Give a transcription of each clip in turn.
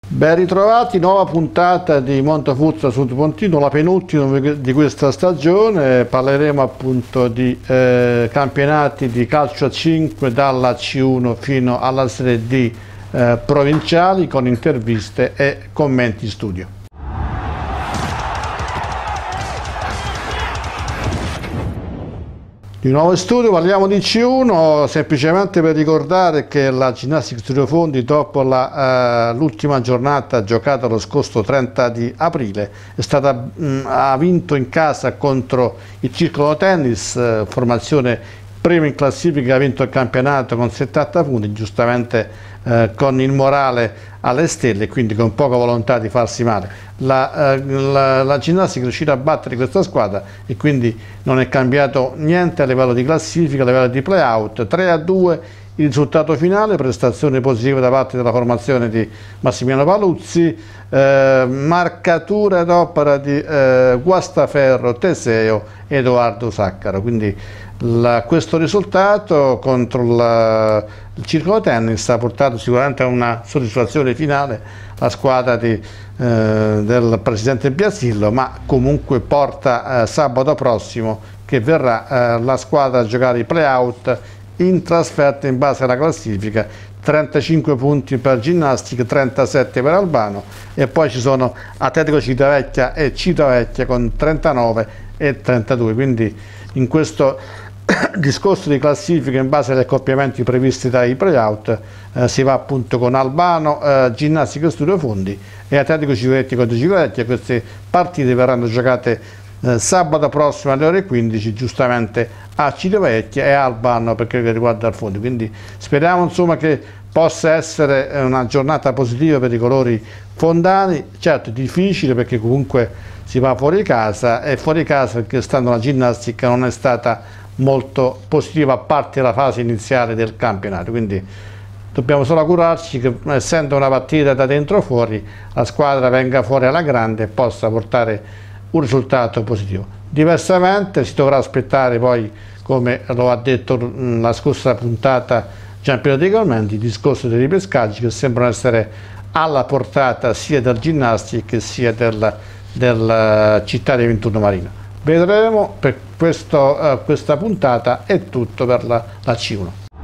Ben ritrovati, nuova puntata di Montefuzza Sud Pontino, la penultima di questa stagione. Parleremo appunto di campionati di calcio a 5 dalla C1 fino alla Serie D provinciali, con interviste e commenti in studio. Di nuovo in studio parliamo di C1, semplicemente per ricordare che la Ginnastica Studio Fondi, dopo l'ultima giornata giocata lo scorso 30 di aprile, ha vinto in casa contro il Circolo Tennis, formazione prima in classifica, ha vinto il campionato con 70 punti, giustamente con il morale alle stelle, quindi con poca volontà di farsi male. La Ginnastica è riuscita a battere questa squadra e quindi non è cambiato niente a livello di classifica, a livello di play-out. 3-2 il risultato finale, prestazione positiva da parte della formazione di Massimiliano Paluzzi, marcatura ad opera di Guastaferro, Teseo e Edoardo Saccaro. Quindi questo risultato contro il Circolo Tennis ha portato sicuramente a una soddisfazione finale la squadra del presidente Biasillo, ma comunque porta sabato prossimo che verrà la squadra a giocare i play-out in trasferta in base alla classifica. 35 punti per Ginnastica, 37 per Albano, e poi ci sono Atletico Civitavecchia e Civitavecchia con 39 e 32, quindi in questo discorso di classifica in base agli accoppiamenti previsti dai play-out si va appunto con Albano, Ginnastica Studio Fondi e Atletico Civitavecchia contro Civitavecchia. Queste partite verranno giocate sabato prossimo alle ore 15, giustamente a Civitavecchia e a Albano per quello che riguarda il Fondi. Quindi speriamo insomma che possa essere una giornata positiva per i colori fondani. Certo è difficile perché comunque si va fuori casa, e fuori casa perché stando la Ginnastica non è stata molto positiva, a parte la fase iniziale del campionato, quindi dobbiamo solo augurarci che, essendo una partita da dentro o fuori, la squadra venga fuori alla grande e possa portare un risultato positivo. Diversamente si dovrà aspettare poi, come lo ha detto la scorsa puntata Giampiero De Calmenti, il discorso dei ripescaggi che sembrano essere alla portata sia del Ginnastic sia del Città di Venturno Marina. Vedremo. Per questa puntata è tutto per la C1.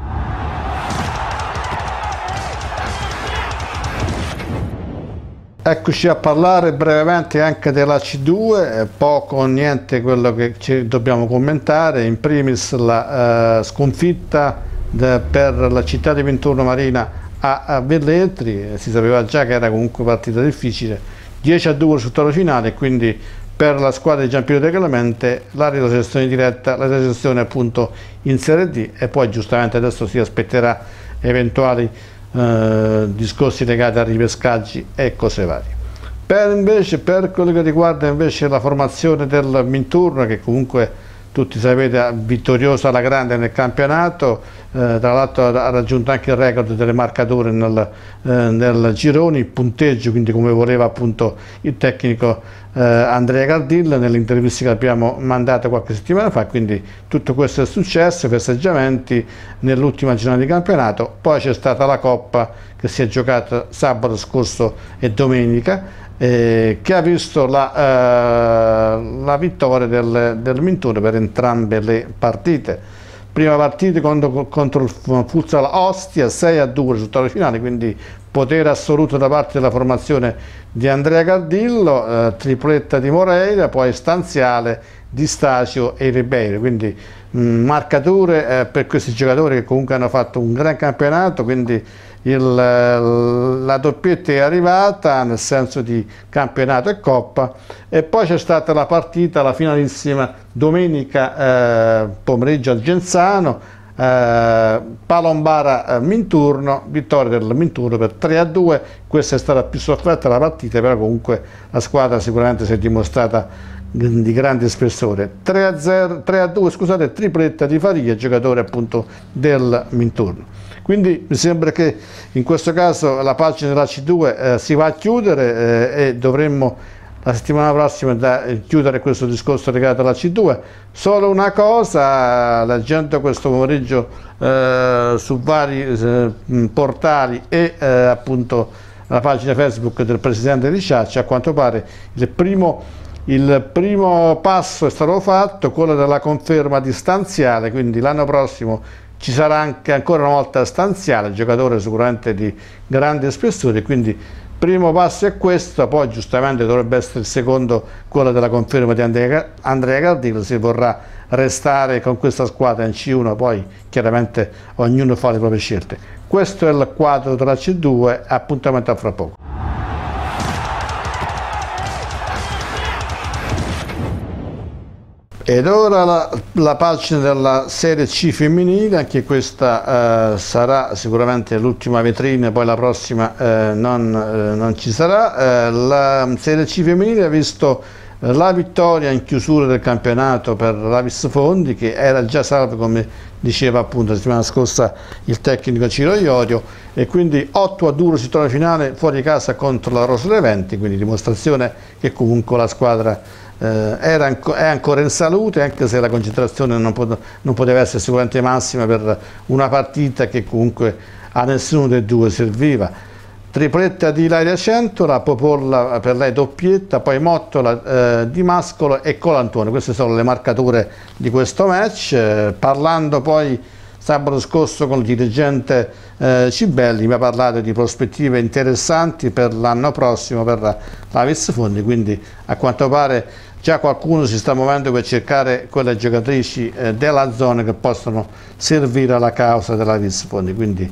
Eccoci a parlare brevemente anche della C2, poco o niente quello che dobbiamo commentare. In primis la sconfitta per la Città di Venturno Marina a Velletri. Si sapeva già che era comunque partita difficile, 10-2 risultato finale, quindi per la squadra di Giampiero De Clemente la retrocessione diretta, la retrocessione appunto in Serie D, e poi giustamente adesso si aspetterà eventuali discorsi legati a ripescaggi e cose varie. Per quello che riguarda invece la formazione del Minturno, che comunque tutti sapete vittoriosa alla grande nel campionato, tra l'altro ha raggiunto anche il record delle marcature nel girone, il punteggio, quindi come voleva appunto il tecnico Andrea Cardillo nell'intervista che abbiamo mandato qualche settimana fa. Quindi tutto questo è successo, festeggiamenti nell'ultima giornata di campionato. Poi c'è stata la Coppa che si è giocata sabato scorso e domenica, che ha visto la vittoria del Minturno per entrambe le partite. Prima partita contro il Futsal Ostia, 6-2 risultato finale, quindi potere assoluto da parte della formazione di Andrea Cardillo, tripletta di Moreira, poi stanziale di Stasio e Ribeiro, quindi marcature per questi giocatori che comunque hanno fatto un gran campionato, quindi la doppietta è arrivata nel senso di campionato e coppa. E poi c'è stata la partita, la finalissima domenica pomeriggio a Genzano, Palombara Minturno, vittoria del Minturno per 3-2. Questa è stata più sofferta la partita, però comunque la squadra sicuramente si è dimostrata di grande spessore. 3-2, scusate, tripletta di Faria, giocatore appunto del Minturno. Quindi mi sembra che in questo caso la pagina della C2 si va a chiudere, e dovremmo la settimana prossima chiudere questo discorso legato alla C2. Solo una cosa, leggendo questo pomeriggio su vari portali e appunto la pagina Facebook del presidente di Ciaccia, a quanto pare il primo passo è stato fatto, quello della conferma di stanziale, quindi l'anno prossimo ci sarà anche ancora una volta stanziale, giocatore sicuramente di grande spessore, quindi primo passo è questo, poi giustamente dovrebbe essere il secondo, quello della conferma di Andrea Cardillo, se vorrà restare con questa squadra in C1, poi chiaramente ognuno fa le proprie scelte. Questo è il quadro della C2, appuntamento a fra poco. Ed ora la pagina della Serie C femminile, anche questa sarà sicuramente l'ultima vetrina, poi la prossima non ci sarà. La Serie C femminile ha visto la vittoria in chiusura del campionato per l'Avis Fondi, che era già salvo, come diceva appunto la settimana scorsa il tecnico Ciro Iorio, e quindi 8-2 si trova in finale fuori casa contro la Rosa Leventi, quindi dimostrazione che comunque la squadra è ancora in salute, anche se la concentrazione non poteva essere sicuramente massima per una partita che comunque a nessuno dei due serviva. Tripletta di Ilaria Centola, Popolla per lei doppietta, poi Mottola, Di Mascolo e Colantuono. Queste sono le marcature di questo match. Parlando poi sabato scorso con il dirigente Cibelli, mi ha parlato di prospettive interessanti per l'anno prossimo per l'Avis Fondi, quindi a quanto pare già qualcuno si sta muovendo per cercare quelle giocatrici della zona che possono servire alla causa dell'Avis Fondi, quindi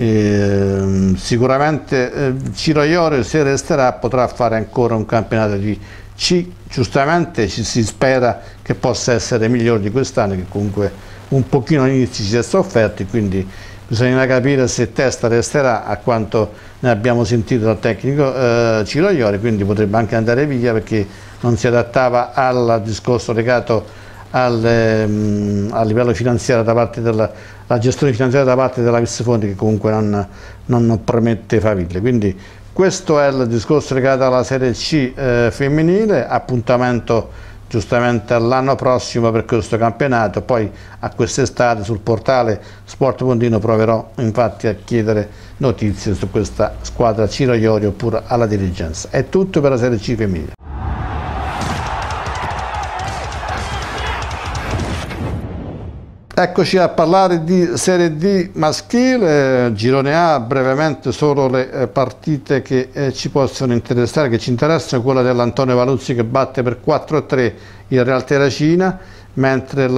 sicuramente Ciro Iorio, se resterà, potrà fare ancora un campionato di C. Giustamente si spera che possa essere migliore di quest'anno, che comunque un pochino all'inizio si è sofferti, quindi bisogna capire se Testa resterà, a quanto ne abbiamo sentito dal tecnico Ciro Iorio, quindi potrebbe anche andare via perché non si adattava al discorso legato a livello finanziario da parte della gestione finanziaria da parte dell'Avis Fondi, che comunque non promette faville. Quindi questo è il discorso legato alla Serie C femminile, appuntamento giustamente all'anno prossimo per questo campionato, poi a quest'estate sul portale Sport Pondino proverò infatti a chiedere notizie su questa squadra Ciro Iorio oppure alla dirigenza. È tutto per la Serie C femminile. Eccoci a parlare di Serie D maschile, girone A, brevemente solo le partite che ci possono interessare, che ci interessano, quella dell'Antonio Valuzzi che batte per 4-3 il Real Terracina, mentre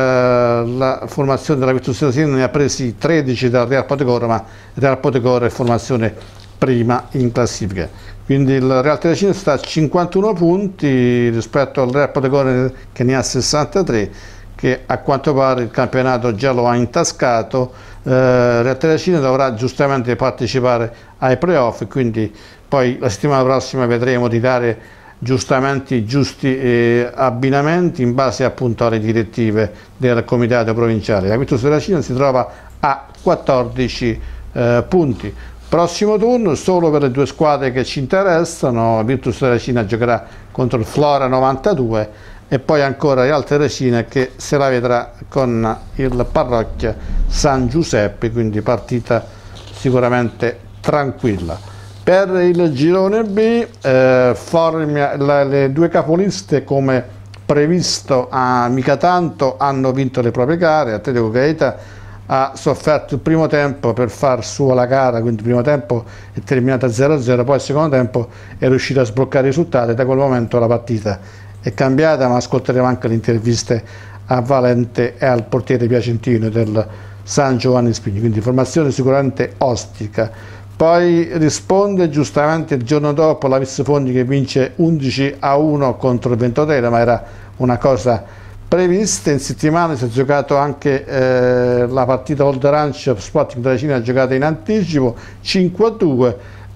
la formazione della Virtus Terracina ne ha presi 13 dal Real Pontecorvo, ma il Real Pontecorvo è formazione prima in classifica. Quindi il Real Terracina sta a 51 punti rispetto al Real Pontecorvo che ne ha 63, che a quanto pare il campionato già lo ha intascato. Real Terracina dovrà giustamente partecipare ai playoff, quindi poi la settimana prossima vedremo di dare giustamente i giusti abbinamenti in base appunto alle direttive del comitato provinciale. La Virtus Terracina si trova a 14 punti. Prossimo turno solo per le due squadre che ci interessano: Virtus Terracina giocherà contro il Flora 92 e poi ancora Real Terracina che se la vedrà con il Parrocchia San Giuseppe, quindi partita sicuramente tranquilla. Per il girone B, Formia, le due capoliste come previsto mica tanto hanno vinto le proprie gare. Atletico Gaeta ha sofferto il primo tempo per far sua la gara, quindi il primo tempo è terminata 0-0, poi il secondo tempo è riuscito a sbloccare i risultati e da quel momento la partita è cambiata, ma ascolteremo anche le interviste a Valente e al portiere piacentino del San Giovanni Spigni, quindi formazione sicuramente ostica. Poi risponde giustamente il giorno dopo l'Avis Fondi che vince 11-1 contro il Ventotene, ma era una cosa prevista. In settimana si è giocato anche la partita Old Ranch Sporting Terracina, ha giocato in anticipo 5-2.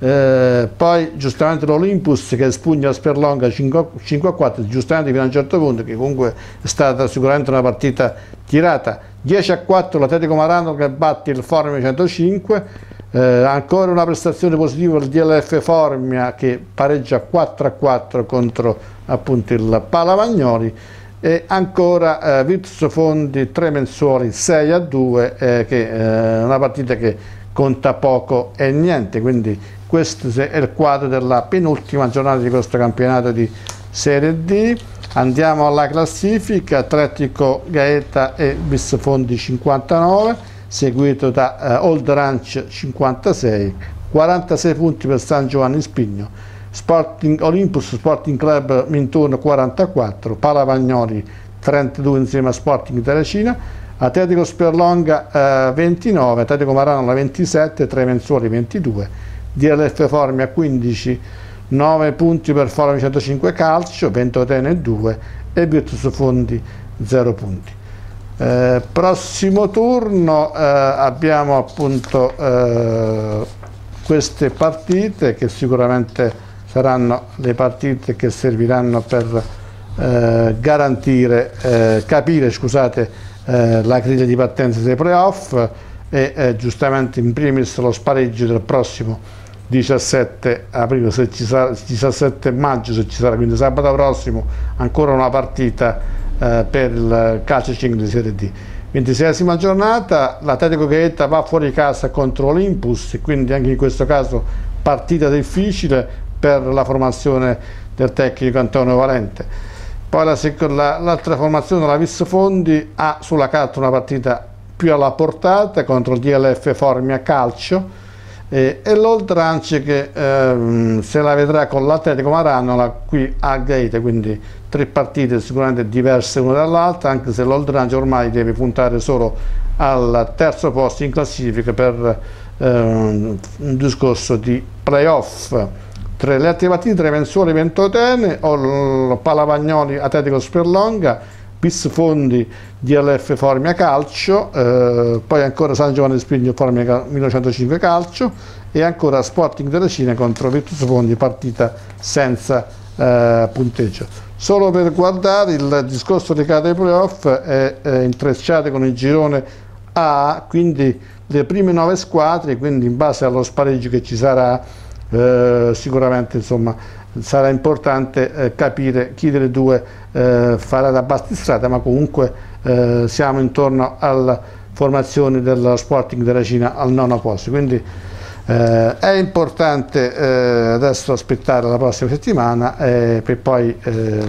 Poi giustamente l'Olympus che espugna la Sperlonga 5-4, giustamente fino a un certo punto, che comunque è stata sicuramente una partita tirata. 10-4 l'Atletico Marano che batte il Formia 105. Ancora una prestazione positiva del DLF Formia che pareggia 4-4 contro appunto il Palavagnoli, e ancora Virtus Fondi 3 Mensuoli 6-2, che è una partita che conta poco e niente, quindi questo è il quadro della penultima giornata di questo campionato di Serie D. Andiamo alla classifica: Atletico Gaeta e Visfondi 59, seguito da Old Ranch 56, 46 punti per San Giovanni Spigno, Olympus Sporting Club Minturno 44, Palavagnoli 32 insieme a Sporting Terracina, Atletico Sperlonga 29, Atletico Marano 27, Tremenzuoli 22, DLF Formia 15, 9 punti per Forum 105 Calcio, Ventotene 2 e Virtus Fondi 0 punti. Prossimo turno abbiamo appunto queste partite che sicuramente saranno le partite che serviranno per capire la griglia di partenza dei playoff e giustamente in primis lo spareggio del prossimo 17 aprile, 17 maggio se ci sarà, quindi sabato prossimo ancora una partita per il calcio 5 di Serie D. 26esima giornata, l'Atletico Gaeta va fuori casa contro Olympus, quindi anche in questo caso partita difficile per la formazione del tecnico Antonio Valente. Poi l'altra formazione, la Visfondi, ha sulla carta una partita più alla portata contro il DLF Formia Calcio e l'Old Ranch che se la vedrà con l'Atletico Marano qui a Gaeta, quindi 3 partite sicuramente diverse una dall'altra, anche se l'Old Ranch ormai deve puntare solo al terzo posto in classifica per un discorso di playoff. Tra le altre partite, Tremenzuoli Ventotene, Palavagnoli Atletico Sperlonga, Visfondi DLF Formia Calcio, poi ancora San Giovanni Spigno Formia 1905 Calcio e ancora Sporting Terracina contro Virtus Fondi, partita senza punteggio. Solo per guardare il discorso legato ai playoff è intrecciato con il girone A, quindi le prime 9 squadre, quindi in base allo spareggio che ci sarà sicuramente insomma sarà importante capire chi delle due farà da battistrada, ma comunque siamo intorno alla formazione dello Sporting Terracina al 9° posto, quindi è importante adesso aspettare la prossima settimana per poi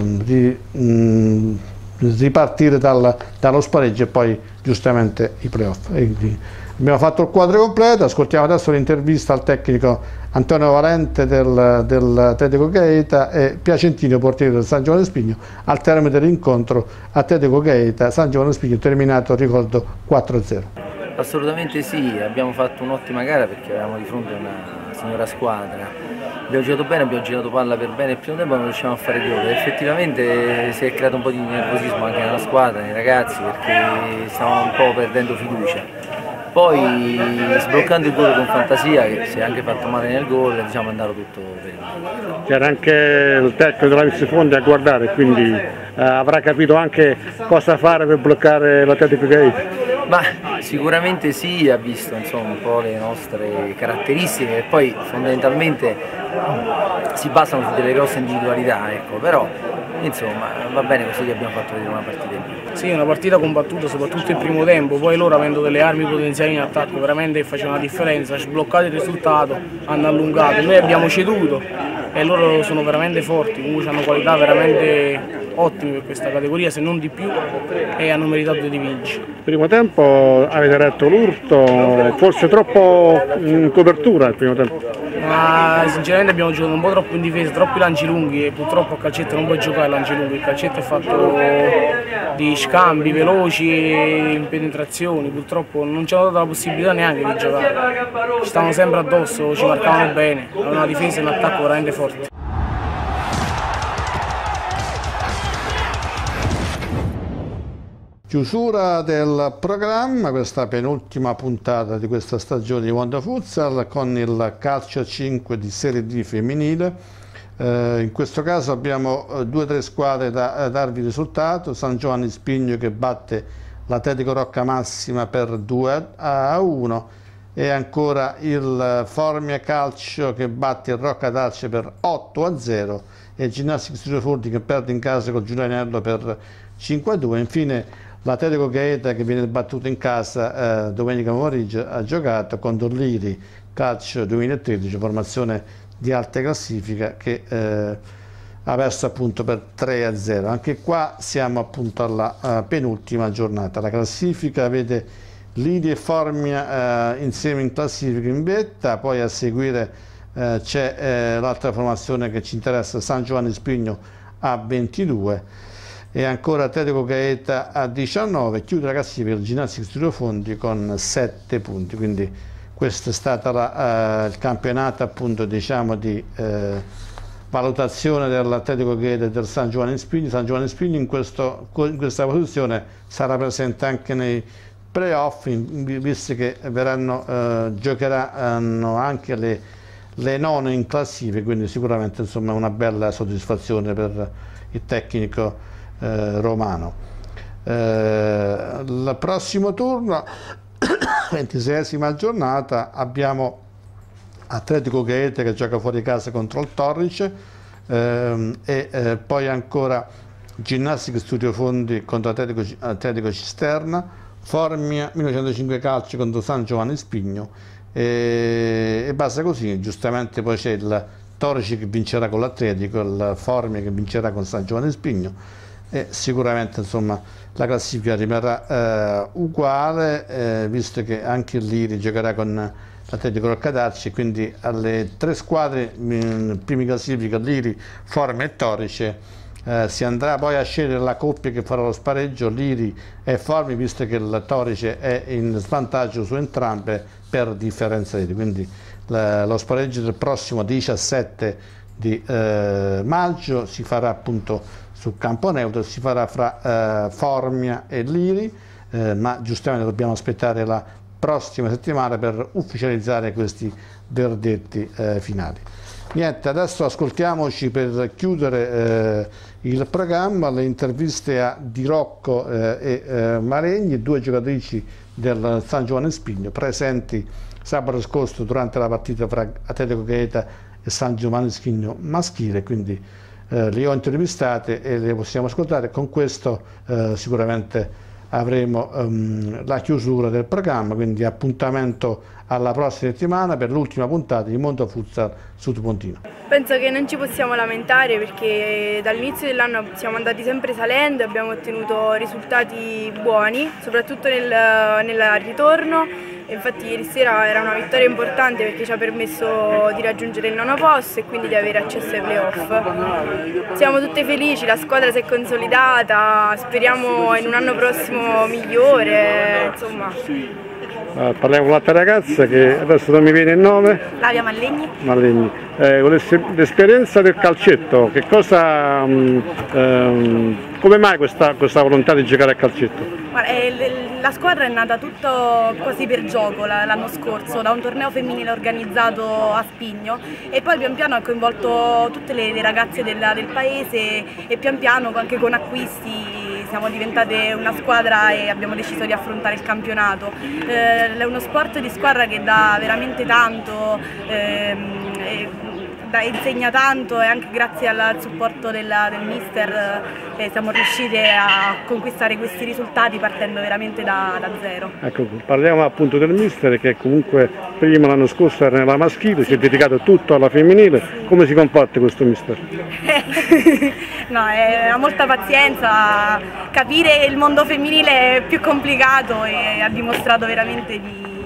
ripartire dallo spareggio e poi giustamente i playoff. Abbiamo fatto il quadro completo, ascoltiamo adesso l'intervista al tecnico Antonio Valente dell'Atletico Gaeta e Piacentino, portiere del San Giovanni Spigno, al termine dell'incontro Atletico Gaeta San Giovanni Spigno, terminato, ricordo, 4-0. Assolutamente sì, abbiamo fatto un'ottima gara perché avevamo di fronte una signora squadra, abbiamo giocato bene, abbiamo girato palla per bene il primo tempo, non riusciamo a fare gol. Effettivamente si è creato un po' di nervosismo anche nella squadra, nei ragazzi, perché stavano un po' perdendo fiducia. Poi sbloccando il gol con fantasia, che si è anche fatto male nel gol, diciamo è andato tutto bene. C'era anche il tecnico della Visfondi a guardare, quindi avrà capito anche cosa fare per bloccare l'Atletico Gaeta. Ma sicuramente sì, ha visto insomma un po' le nostre caratteristiche e poi fondamentalmente si basano su delle grosse individualità, ecco, però insomma va bene così che abbiamo fatto vedere una partita in più. Sì, una partita combattuta soprattutto il primo tempo, poi loro avendo delle armi potenziali in attacco veramente facevano la differenza, sbloccato il risultato, hanno allungato, noi abbiamo ceduto e loro sono veramente forti, comunque hanno qualità veramente ottime per questa categoria, se non di più, e hanno meritato di vincere. Primo tempo avete retto l'urto, forse troppo in copertura il primo tempo. Ma sinceramente abbiamo giocato un po' troppo in difesa, troppi lanci lunghi e purtroppo a calcetto non puoi giocare a lanci lunghi, il calcetto è fatto di scambi veloci e in penetrazioni, purtroppo non ci hanno dato la possibilità neanche di giocare, ci stavano sempre addosso, ci marcavano bene, avevano una difesa e un attacco veramente forte. Chiusura del programma, questa penultima puntata di questa stagione di Wanda Futsal con il calcio 5 di Serie D femminile. In questo caso abbiamo 2 o 3 squadre da darvi risultato: San Giovanni Spigno che batte l'Atletico Rocca Massima per 2-1 e ancora il Formia Calcio che batte il Rocca d'Arce per 8-0 e il Ginnastica Studio che perde in casa col Giulianello per 5-2. Infine l'Atletico Gaeta che viene battuto in casa domenica pomeriggio ha giocato contro l'Iri calcio 2013, formazione di alta classifica che ha perso appunto per 3-0. Anche qua siamo appunto alla penultima giornata. La classifica vede Liri e Formia insieme in classifica in vetta, poi a seguire c'è l'altra formazione che ci interessa, San Giovanni Spigno a 22 e ancora Atletico Gaeta a 19. Chiude la classifica il Ginnastica Studio Fondi con 7 punti, quindi questo è stato il campionato appunto diciamo di valutazione dell'Atletico Gaeta e del San Giovanni Spigno. San Giovanni Spigno in questa posizione sarà presente anche nei playoff, visto che giocheranno anche le none in classifica, quindi sicuramente insomma una bella soddisfazione per il tecnico romano. Il prossimo turno, 26esima giornata, abbiamo Atletico Gaeta che gioca fuori casa contro il Torrice poi ancora Ginnastica Studio Fondi contro Atletico Cisterna, Formia 1905 Calcio contro San Giovanni Spigno e basta così. Giustamente poi c'è il Torrice che vincerà con l'Atletico, il Formia che vincerà con San Giovanni Spigno e sicuramente insomma la classifica rimarrà uguale, visto che anche il Liri giocherà con l'Atletico Roccadarci, quindi alle 3 squadre primi classifica Liri, Formia e Torrice. Si andrà poi a scegliere la coppia che farà lo spareggio Liri e Formia, visto che il Torrice è in svantaggio su entrambe per differenza di, quindi lo spareggio del prossimo 17 di maggio si farà appunto sul campo neutro, si farà fra Formia e Liri, ma giustamente dobbiamo aspettare la prossima settimana per ufficializzare questi verdetti finali. Niente, adesso ascoltiamoci per chiudere il programma le interviste a Di Rocco e Maregni, 2 giocatrici del San Giovanni Spigno presenti sabato scorso durante la partita fra Atletico Gaeta e San Giovanni Spigno maschile, quindi le ho intervistate e le possiamo ascoltare. Con questo sicuramente avremo la chiusura del programma, quindi appuntamento alla prossima settimana per l'ultima puntata di Mondo Futsal Sud Pontino. Penso che non ci possiamo lamentare perché dall'inizio dell'anno siamo andati sempre salendo e abbiamo ottenuto risultati buoni, soprattutto nel ritorno. Infatti ieri sera era una vittoria importante perché ci ha permesso di raggiungere il 9° posto e quindi di avere accesso ai playoff. Siamo tutte felici, la squadra si è consolidata, speriamo in un anno prossimo migliore, insomma. Parliamo con l'altra ragazza che adesso non mi viene il nome. Flavia Mallegni. Mallegni. L'esperienza del calcetto, che cosa, come mai questa volontà di giocare a calcetto? La squadra è nata tutto quasi per gioco l'anno scorso, da un torneo femminile organizzato a Spigno e poi pian piano ha coinvolto tutte le ragazze del paese e pian piano anche con acquisti siamo diventate una squadra e abbiamo deciso di affrontare il campionato. È uno sport di squadra che dà veramente tanto, insegna tanto e anche grazie al supporto del mister siamo riusciti a conquistare questi risultati partendo veramente da zero. Ecco, parliamo appunto del mister che comunque prima l'anno scorso era nella maschile, si è dedicato tutto alla femminile. Come si comporta questo mister? No, ha molta pazienza, capire il mondo femminile è più complicato e ha dimostrato veramente di